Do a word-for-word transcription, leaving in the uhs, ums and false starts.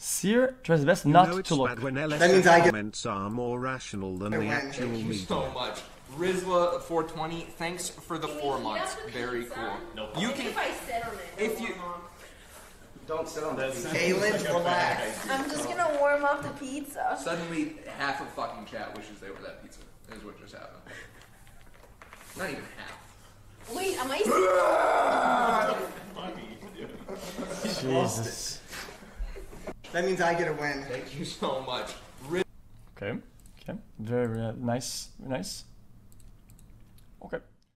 Seer tries his best not you know to look. When that means I get comments are more rational than the actual Thank you media. so much. Rizla four twenty, thanks for the four months. Very cool. No You can, if I sit on it. if you, Don't sit on that. Kaylin, relax. I'm just gonna warm up the pizza. suddenly half of fucking chat wishes they were that pizza. Is what just happened. Not even half. Wait, am I? Jesus. That means I get a win. Thank you so much. Okay. Okay. Very uh, nice. Nice. Okay.